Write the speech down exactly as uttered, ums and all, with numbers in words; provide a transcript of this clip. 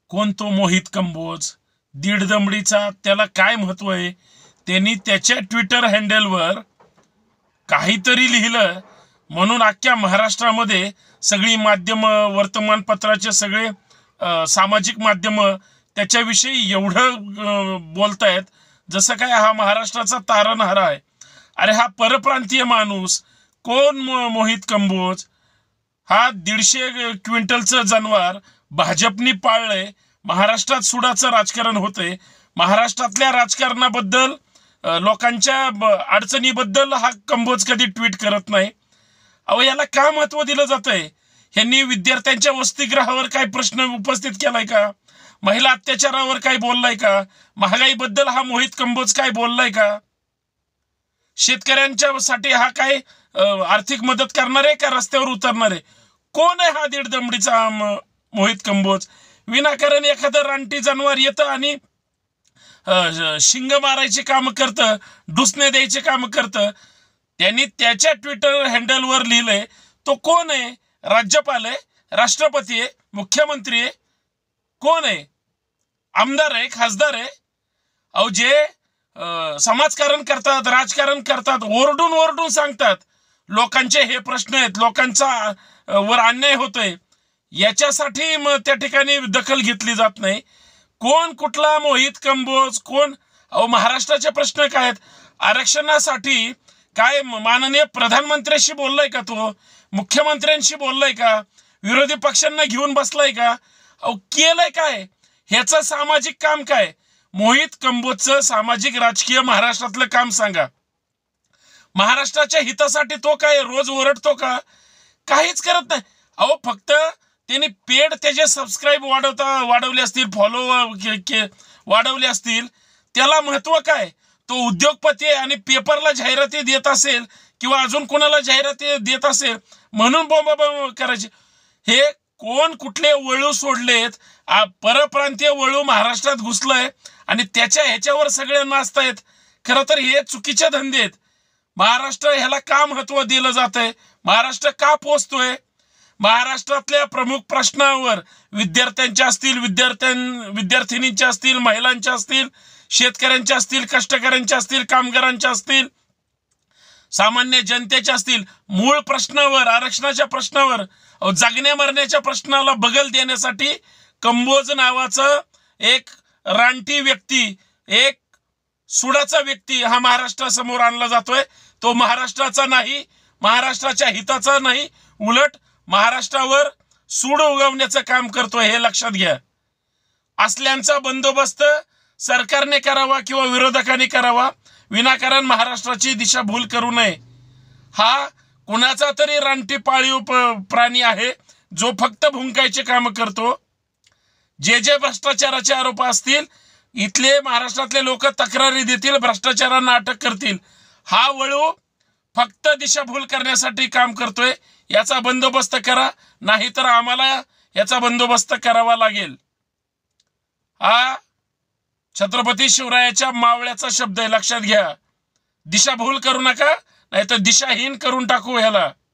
कोण तो मोहित कंबोज, दीड दमडीचा, त्याला काय महत्व आहे? त्यांनी त्याच्या ट्विटर हँडलवर काहीतरी लिहिलं म्हणून अख्ख्या महाराष्ट्रामध्ये सगळी माध्यम, वर्तमानपत्राचे सगळे सामाजिक माध्यम त्याच्याविषयी एवढं बोलतायत जसं काय हा महाराष्ट्राचा तारणहार आहे. अरे हा परप्रांतीय माणूस कोण मोहित कंबोज? हा दीडशे क्विंटलचं जनावर भाजपनी पाळलंय. महाराष्ट्रात सुडाचं राजकारण होतंय. महाराष्ट्रातल्या राजकारणाबद्दल, लोकांच्या अडचणीबद्दल हा कंबोज कधी ट्विट करत नाही. अहो याला का महत्व दिलं जातंय? ह्यांनी विद्यार्थ्यांच्या वसतिगृहावर काय प्रश्न उपस्थित केलाय का? महिला अत्याचारावर काय बोललाय का? महागाईबद्दल हा मोहित कंबोज काय बोललाय का? शेतकऱ्यांच्या साठी हा काय आर्थिक मदत करणार आहे का रस्त्यावर उतरणार आहे? कोण आहे हा दीड दमडीचा मोहित कंबोज? विनाकारण एखादं रानटी जनावर येतं आणि शिंग मारायचे काम करतं, डुसणे द्यायचे काम करतं. त्यांनी त्याच्या ट्विटर हँडलवर लिहिलंय. तो कोण आहे? राज्यपाल आहे? राष्ट्रपती आहे? मुख्यमंत्री आहे? कोण आहे? आमदार आहे? खासदार आहे? अहो जे समाजकारण करतात, राजकारण करतात, ओरडून ओरडून सांगतात लोकांचे हे प्रश्न आहेत, लोकांचा वर अन्याय होतोय, याच्यासाठी मग त्या ठिकाणी दखल घेतली जात नाही. कोण कुठला मोहित कंबोज? कोण? अहो महाराष्ट्राचे प्रश्न काय आहेत? आरक्षणासाठी काय माननीय प्रधानमंत्र्यांशी बोललाय का? तो मुख्यमंत्र्यांशी बोललाय का? विरोधी पक्षांना घेऊन बसलाय का? अहो केलंय काय? ह्याचं सामाजिक काम काय? मोहित कंबोजचं सामाजिक राजकीय महाराष्ट्रातलं काम सांगा. महाराष्ट्राच्या हितासाठी तो काय रोज ओरडतो का? काहीच करत नाही. अहो फक्त त्यांनी पेड त्याचे सबस्क्राईब वाढवता वाढवले असतील, फॉलो वाढवले असतील, त्याला महत्व काय? तो उद्योगपती आहे आणि पेपरला जाहिराती देत असेल किंवा अजून कोणाला जाहिराती देत असेल म्हणून बोंबाबोंब करायची. हे कोण कुठले वळू सोडलेत? परप्रांतीय वळू महाराष्ट्रात घुसलंय आणि त्याच्या ह्याच्यावर सगळे नाचतायत. खरं तर हे चुकीचे धंदे आहेत. महाराष्ट्र ह्याला का महत्व दिलं जातंय? महाराष्ट्र का पोचतोय? महाराष्ट्रातल्या प्रमुख प्रश्नावर विद्यार्थ्यांच्या असतील, विद्यार्थ्यां विद्यार्थिनींच्या असतील, महिलांच्या असतील, शेतकऱ्यांच्या असतील, कष्टकऱ्यांच्या असतील, कामगारांच्या असतील, सामान्य जनतेच्या असतील, मूळ प्रश्नावर, आरक्षणाच्या प्रश्नावर, जगण्या मरण्याच्या प्रश्नाला बगल देण्यासाठी कंबोज नावाचा एक रानटी व्यक्ती, एक सुडाचा व्यक्ती हा महाराष्ट्रासमोर आणला जातोय. तो महाराष्ट्राचा नाही, महाराष्ट्राच्या हिताचा नाही, उलट महाराष्ट्रावर सूड उगवण्याचं काम करतोय. हे लक्षात घ्या. असल्यांचा बंदोबस्त सरकारने करावा किंवा विरोधकांनी करावा. विनाकारण महाराष्ट्राची दिशाभूल करू नये. हा कुणाचा तरी रानटी पाळीव प्राणी आहे जो फक्त भुंकायचे काम करतो. जे जे भ्रष्टाचाराचे आरोप असतील, इथले महाराष्ट्रातले लोक तक्रारी देतील, भ्रष्टाचारांना अटक करतील. हा वळू फक्त दिशाभूल करण्यासाठी काम करतोय. याचा बंदोबस्त करा, नाहीतर आम्हाला याचा बंदोबस्त करावा लागेल. हा छत्रपती शिवरायाच्या मावळ्याचा शब्द आहे, लक्षात घ्या. दिशाभूल करू नका, नाहीतर दिशाहीन करून टाकू ह्याला.